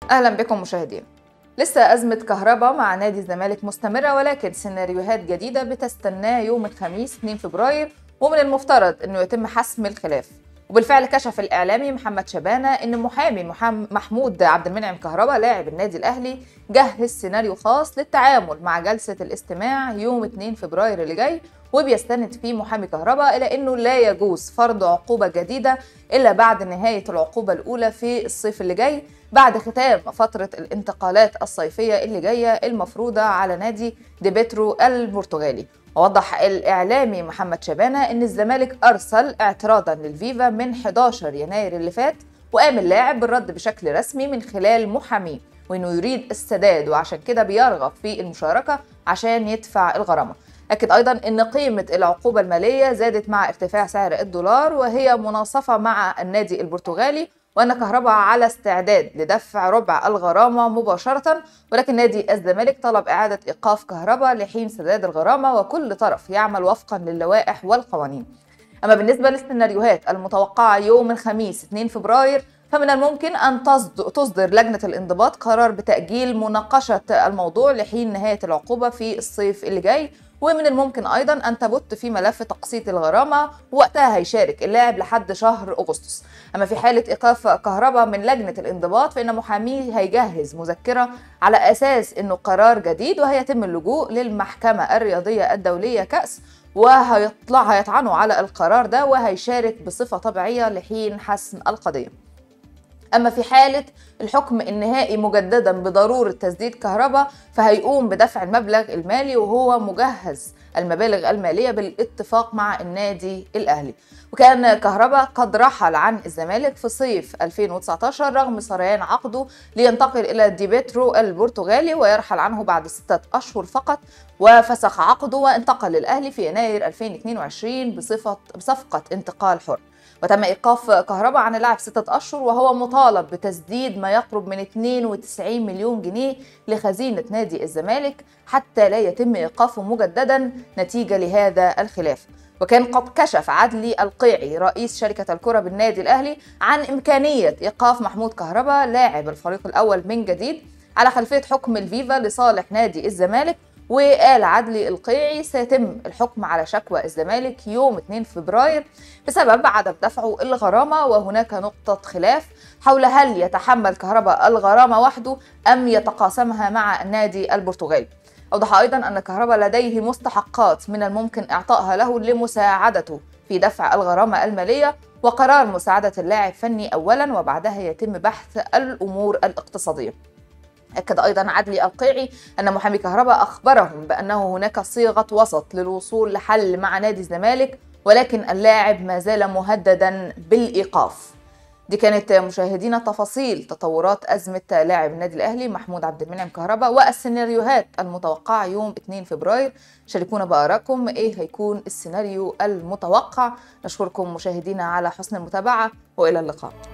أهلا بكم مشاهدين. لسه أزمة كهرباء مع نادي الزمالك مستمرة، ولكن سيناريوهات جديدة بتستناه يوم الخميس 2 فبراير، ومن المفترض أنه يتم حسم الخلاف. وبالفعل كشف الإعلامي محمد شبانة أن محامي محمود عبد المنعم كهرباء لاعب النادي الأهلي جهز سيناريو خاص للتعامل مع جلسة الاستماع يوم 2 فبراير اللي جاي، وبيستند فيه محامي كهرباء إلى أنه لا يجوز فرض عقوبة جديدة إلا بعد نهاية العقوبة الأولى في الصيف اللي جاي، بعد ختام فترة الانتقالات الصيفية اللي جاية المفروضة على نادي دي بيترو البرتغالي. ووضح الإعلامي محمد شبانة أن الزمالك أرسل اعتراضا للفيفا من 11 يناير اللي فات، وقام اللاعب بالرد بشكل رسمي من خلال محاميه، وأنه يريد السداد وعشان كده بيرغب في المشاركة عشان يدفع الغرامة. أكد أيضا أن قيمة العقوبة المالية زادت مع ارتفاع سعر الدولار، وهي مناصفة مع النادي البرتغالي، وأن كهرباء على استعداد لدفع ربع الغرامة مباشرة، ولكن نادي الزمالك طلب إعادة إيقاف كهرباء لحين سداد الغرامة، وكل طرف يعمل وفقا للوائح والقوانين. أما بالنسبة للسيناريوهات المتوقعة يوم الخميس 2 فبراير، فمن الممكن أن تصدر لجنة الانضباط قرار بتأجيل مناقشة الموضوع لحين نهاية العقوبة في الصيف اللي جاي، ومن الممكن أيضا أن تبت في ملف تقسيط الغرامة، وقتها هيشارك اللاعب لحد شهر أغسطس. أما في حالة إيقاف كهرباء من لجنة الانضباط، فإن محاميه هيجهز مذكرة على أساس أنه قرار جديد، وهيتم اللجوء للمحكمة الرياضية الدولية كأس، هيطعنوا على القرار ده، وهيشارك بصفة طبيعية لحين حسم القضية. أما في حالة الحكم النهائي مجددا بضرورة تسديد كهرباء، فهيقوم بدفع المبلغ المالي، وهو مجهز المبالغ المالية بالاتفاق مع النادي الأهلي. وكان كهرباء قد رحل عن الزمالك في صيف 2019 رغم سريان عقده لينتقل إلى دي بيترو البرتغالي، ويرحل عنه بعد 6 أشهر فقط، وفسخ عقده وانتقل للأهلي في يناير 2022 بصفقة انتقال حر. وتم إيقاف كهرباء عن اللعب 6 أشهر، وهو مطالب بتسديد ما يقرب من 92 مليون جنيه لخزينة نادي الزمالك حتى لا يتم إيقافه مجددا نتيجة لهذا الخلاف. وكان قد كشف عدلي القيعي رئيس شركة الكرة بالنادي الأهلي عن إمكانية إيقاف محمود كهرباء لاعب الفريق الأول من جديد على خلفية حكم الفيفا لصالح نادي الزمالك. وقال عدلي القيعي سيتم الحكم على شكوى الزمالك يوم 2 فبراير بسبب عدم دفعه الغرامة، وهناك نقطة خلاف حول هل يتحمل كهرباء الغرامة وحده أم يتقاسمها مع النادي البرتغالي. أوضح أيضا أن كهرباء لديه مستحقات من الممكن إعطائها له لمساعدته في دفع الغرامة المالية، وقرار مساعدة اللاعب فني أولا، وبعدها يتم بحث الأمور الاقتصادية. أكد أيضا عدلي القيعي أن محامي كهرباء أخبرهم بأنه هناك صيغة وسط للوصول لحل مع نادي الزمالك، ولكن اللاعب ما زال مهددا بالإيقاف. دي كانت مشاهدينا تفاصيل تطورات أزمة لاعب النادي الأهلي محمود عبد المنعم كهرباء والسيناريوهات المتوقعة يوم 2 فبراير. شاركونا بآرائكم، إيه هيكون السيناريو المتوقع؟ نشكركم مشاهدينا على حسن المتابعة، وإلى اللقاء.